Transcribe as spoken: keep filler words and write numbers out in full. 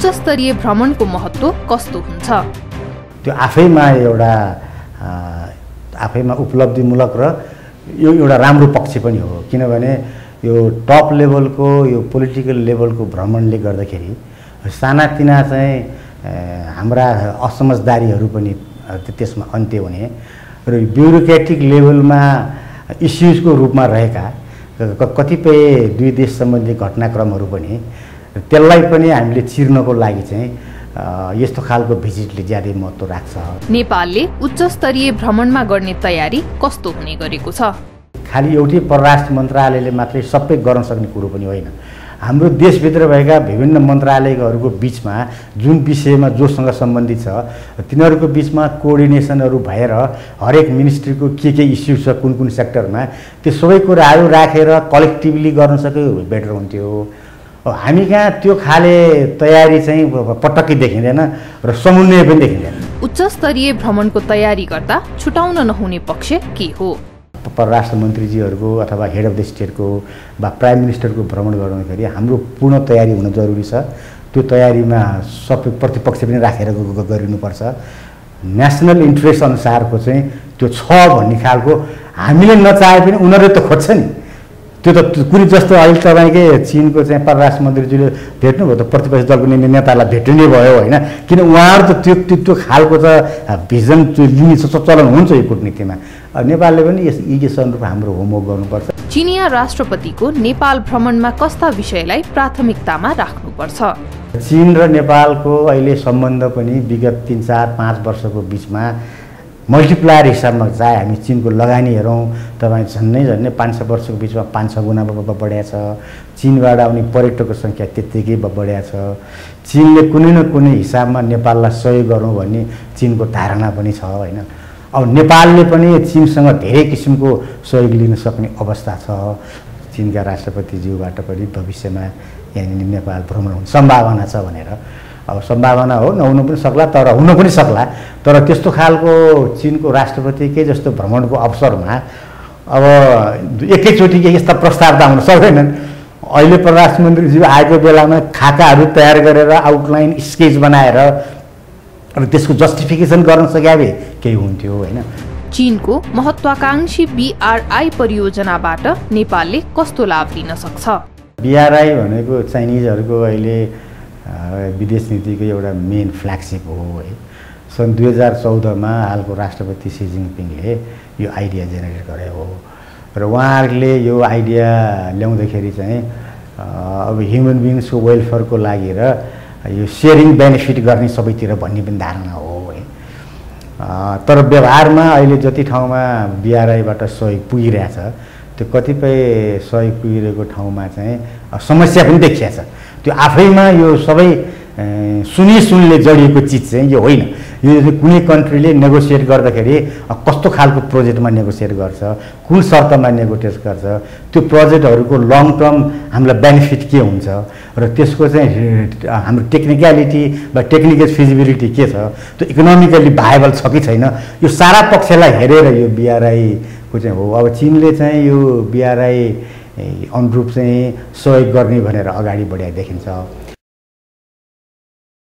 उच्चस्तरीय भ्रमणको महत्त्व कस्तो हुन्छ? त्यो आफैमा एउटा आफैमा उपलब्धिमूलक र यो एउटा राम्रो पक्ष पनि हो, किनभने यो टप लेभलको यो पोलिटिकल लेभलको भ्रमणले गर्दाखेरि सानातिना चाहिँ हाम्रा असमझदारीहरू पनि त्यसमा अन्त्य हुने र ब्युरोक्रेटिक लेभलमा इस्युजको रूपमा रहेका कतिपय दुई देश सम्बन्धी घटनाक्रमहरू पनि त्यसलाई पनि हामीले चिर्नको लागि चाहिँ यस्तो खालको भिजिटले ज्यादै महत्त्व राख्छ। नेपालले उच्चस्तरीय भ्रमणमा गर्ने तयारी कस्तो हुने गरेको छ? खालि एउटै परराष्ट्र मन्त्रालयले मात्रै सबै गर्न सक्ने कुरो पनि होइन। हाम्रो देशभित्र भएका विभिन्न मन्त्रालयहरूको बिचमा जुन विषयमा जोसँग सम्बन्धित छ तिनीहरूको बिचमा कोअर्डिनेसनहरू भएर हरेक मिनिस्ट्रीको के के इस्यु छ कुन कुन सेक्टरमा त्यो सबै कुराहरू राखेर कलेक्टिभली गर्न सक्यो बेटर हुन्थ्यो। हामी कहाँ त्यो खाले तयारी चाहिँ पटक्कै देखिँदैन र समन्वय पनि देखिँदैन। उच्चस्तरीय भ्रमणको तयारी गर्दा छुटाउन नहुने पक्ष के हो? परराष्ट्र मन्त्रीजीहरूको अथवा हेड अफ द स्टेटको वा प्राइम मिनिस्टरको भ्रमण गर्दाखेरि हाम्रो पूर्ण तयारी हुन जरुरी छ। त्यो तयारीमा सबै प्रतिपक्ष पनि राखेर गरिनुपर्छ। नेसनल इन्ट्रेस्ट अनुसारको चाहिँ त्यो छ भन्ने खालको हामीले नचाहे पनि उनीहरूले त खोज्छ नि। त्यो त कुनै जस्तो अहिले तपाईँकै चीनको चाहिँ परराष्ट्र मन्त्रीजीले भेट्नुभयो त प्रतिपक्ष दलको नेतालाई भेट्नु नै भयो होइन, किन उहाँहरू त त्यो त्यो खालको त भिजन लिने चलन हुन्छ यो कुटनीतिमा। नेपालले पनि यस यस अनुरूप हाम्रो होमवर्क गर्नुपर्छ। चिनिया राष्ट्रपतिको नेपाल भ्रमणमा कस्ता विषयलाई प्राथमिकतामा राख्नुपर्छ? चीन र नेपालको अहिले सम्बन्ध पनि विगत तीन चार पाँच वर्षको बिचमा मल्टिप्लायर हिसाबमा चाहे हामी चीनको लगानी हेरौँ तपाईँ झन्नै झन्नै पाँच छ वर्षको बिचमा पाँच छ गुणा बढेको छ। चीनबाट आउने पर्यटकको सङ्ख्या त्यत्तिकै बढेको छ। चीनले कुनै न कुनै हिसाबमा नेपाललाई सहयोग गरौँ भन्ने चीनको धारणा पनि छ होइन। अब नेपालले पनि चीनसँग धेरै किसिमको सहयोग लिन सक्ने अवस्था छ। चीनका राष्ट्रपतिज्यूबाट पनि भविष्यमा यहाँनिर नेपाल भ्रमण हुने सम्भावना छ भनेर। अब सम्भावना हो नहुनु पनि सक्ला तर हुन पनि सक्ला, तर त्यस्तो खालको चीनको राष्ट्रपतिकै जस्तो भ्रमणको अवसरमा अब एकैचोटि यस्ता प्रस्ताव त आउन सक्दैनन्। अहिले परराष्ट्र मन्त्रीज्यू आएको बेलामा खाकाहरू तयार गरेर आउटलाइन स्केच बनाएर र त्यसको जस्टिफिकेसन गर्न सके भए केही हुन्थ्यो होइन। चीनको महत्वाकांक्षी बीआरआई परियोजनाबाट नेपालले कस्तो लाभ लिन सक्छ? बीआरआई भनेको चाइनिजहरूको अहिले विदेश नीतिको एउटा मेन फ्ल्यागसिप हो है। सन् दुई हजार चौधमा हालको राष्ट्रपति सी जिनपिङले यो आइडिया जेनेरेट गरे हो र उहाँहरूले यो आइडिया ल्याउँदाखेरि चाहिँ अब ह्युमन बिङ्सको वेलफेयरको लागि र यो सेयरिङ बेनिफिट गर्ने सबैतिर भन्ने पनि धारणा हो है। तर व्यवहारमा अहिले जति ठाउँमा बीआरआईबाट सहयोग पुगिरहेछ त्यो कतिपय सहयोग पुगिरहेको ठाउँमा चाहिँ समस्या पनि देखिएको छ। त्यो आफैमा यो सबै सुनी सुनले जडिएको चिज चाहिँ यो होइन। यो कुनै कन्ट्रीले नेगोसिएट गर्दाखेरि कस्तो खालको प्रोजेक्टमा नेगोसिएट गर्छ, कुन शर्तमा नेगोसिएट गर्छ, त्यो प्रोजेक्टहरूको लङ टर्म हामीलाई बेनिफिट के हुन्छ र त्यसको चाहिँ हाम्रो टेक्निकलिटी वा टेक्निकल फिजिबिलिटी के छ, त्यो इकोनोमिकली भाएबल छ कि छैन, यो सारा पक्षलाई हेरेर यो बीआरआईको चाहिँ हो। अब चीनले चाहिँ यो बीआरआई अनुरूप चाहिँ सहयोग गर्ने भनेर अगाडि बढाएको देखिन्छ।